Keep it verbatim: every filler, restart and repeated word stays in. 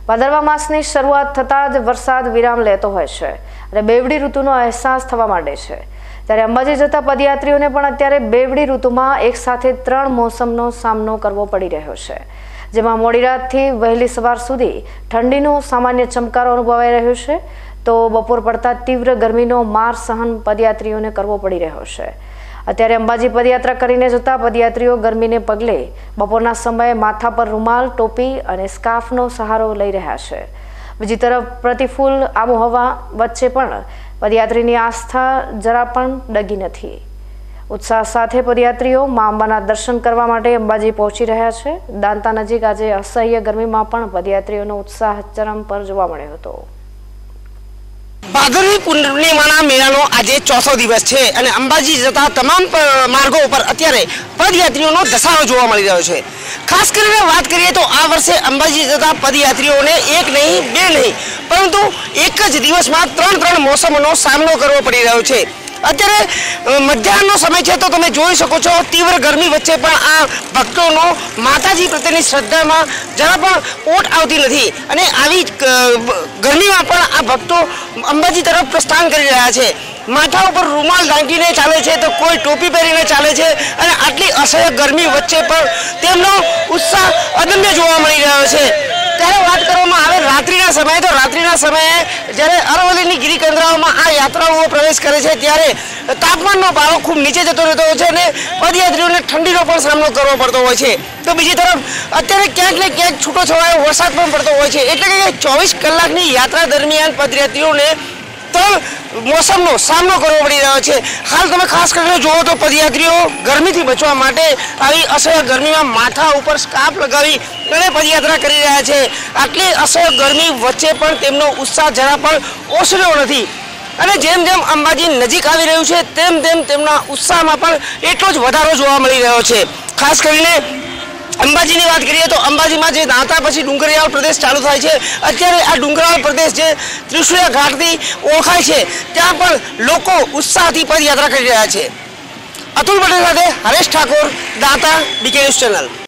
ભાદરવા માસની શરૂઆત થતાં જ વરસાદ વિરામ લેતો હોય છે અને બેવડી ઋતુનો અહેસાસ થવા માંડે છે। ત્યારે અંબાજી જતા પદયાત્રીઓને પણ અત્યારે બેવડી ઋતુમાં એક સાથે ત્રણ મોસમનો સામનો કરવો પડી રહ્યો છે, જેમાં મોડી રાતથી વહેલી સવાર સુધી ઠંડીનો સામાન્ય ચમકારો અનુભવાઈ રહ્યો છે, તો બપોર પડતા તીવ્ર ગરમીનો માર સહન પદયાત્રીઓને કરવો પડી રહ્યો છે। અત્યારે અંબાજી પદયાત્રા કરીને જતા પદયાત્રીઓ ગરમીને પગલે બપોરના સમયે માથા પર રૂમાલ, ટોપી અને સ્કાર્ફનો સહારો લઈ રહ્યા છે। બીજી તરફ પ્રતિકૂળ આબોહવા વચ્ચે પણ પદયાત્રીની આસ્થા જરા પણ ડગી નથી। ઉત્સાહ સાથે પદયાત્રીઓ મા અંબાના દર્શન કરવા માટે અંબાજી પહોંચી રહ્યા છે। દાંતા નજીક આજે અસહ્ય ગરમીમાં પણ પદયાત્રીઓનો ઉત્સાહ ચરમ પર જોવા મળ્યો હતો। ભાદરવી પૂર્ણિમાના મેળાનો આજે ચોથો દિવસ છે અને અંબાજી જતા તમામ માર્ગો ઉપર અત્યારે પદયાત્રીઓનો ધસારો જોવા મળી રહ્યો છે। ખાસ કરીને વાત કરીએ તો આ વર્ષે અંબાજી જતા પદયાત્રીઓને એક નહીં બે નહીં પરંતુ એક જ દિવસમાં ત્રણ ત્રણ મોસમોનો સામનો કરવો પડી રહ્યો છે। અત્યારે મધ્યાહનનો સમય છે તો તમે જોઈ શકો છો તીવ્ર ગરમી વચ્ચે પણ આ ભક્તોનો માતાજી પ્રત્યેની શ્રદ્ધામાં જરા પણ ઓટ આવતી નથી અને આવી ગરમીમાં પણ આ ભક્તો અંબાજી તરફ પ્રસ્થાન કરી રહ્યા છે। માથા ઉપર રૂમાલ ઢાંકીને ચાલે છે તો કોઈ ટોપી પહેરીને ચાલે છે અને આટલી અસહ્ય ગરમી વચ્ચે પણ તેમનો ઉત્સાહ અદમ્ય જોવા મળી રહ્યો છે। ત્યારે વાત કરવામાં આવે રાત્રિના સમયે તો રાત્રિના સમયે જ્યારે અરવલ્લીની ગિરિકંદરાઓમાં આ યાત્રાળુઓ પ્રવેશ કરે છે ત્યારે તાપમાનનો પારો ખૂબ નીચે જતો રહેતો હોય છે અને પદયાત્રીઓને ઠંડીનો પણ સામનો કરવો પડતો હોય છે। તો બીજી તરફ અત્યારે ક્યાંક ને ક્યાંક છૂટો છવાયો વરસાદ પણ પડતો હોય છે, એટલે કે ચોવીસ કલાકની યાત્રા દરમિયાન પદયાત્રીઓને ત્રણ મોસમનો સામનો કરવો પડી રહ્યો છે। હાલ તમે ખાસ કરીને જુઓ તો પદયાત્રીઓ ગરમીથી બચવા માટે આવી અસહ્ય ગરમીમાં માથા ઉપર સ્કાર્ફ લગાવી અને પદયાત્રા કરી રહ્યા છે। આટલી અસહ્ય ગરમી વચ્ચે પણ તેમનો ઉત્સાહ જરા પણ ઓસર્યો નથી અને જેમ જેમ અંબાજી નજીક આવી રહ્યું છે તેમ તેમ તેમના ઉત્સાહમાં પણ એટલો જ વધારો જોવા મળી રહ્યો છે। ખાસ કરીને અંબાજીની વાત કરીએ તો અંબાજીમાં જે દાંતા પછી ડુંગરિયાળ પ્રદેશ ચાલુ થાય છે, અત્યારે આ ડુંગરાળ પ્રદેશ જે ત્રિશુળિયા ઘાટથી ઓળખાય છે ત્યાં પણ લોકો ઉત્સાહથી પદયાત્રા કરી રહ્યા છે। અતુલ પટેલ સાથે Haresh Thakor, Danta, BK news channel.